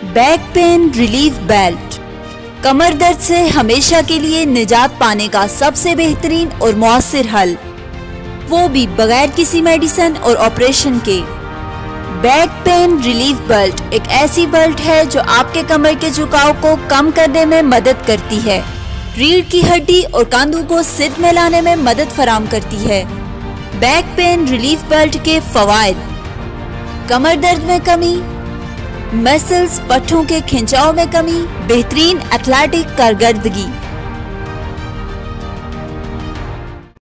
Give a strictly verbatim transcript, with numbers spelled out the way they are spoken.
Back pain relief belt कमर दर्द से हमेशा के लिए निजात पाने का सबसे बेहतरीन और मौसर हल, वो भी बगैर किसी मेडिसिन और ऑपरेशन के। बैक पेन रिलीफ बेल्ट एक ऐसी बेल्ट है जो आपके कमर के झुकाव को कम करने में मदद करती है, रीढ़ की हड्डी और कंधों को सिर में लाने में मदद फराहम करती है। बैक पेन रिलीफ बेल्ट के फवायद: कमर दर्द में कमी, मसल्स पट्ठों के खिंचाव में कमी, बेहतरीन एथलेटिक कारकर्दगी,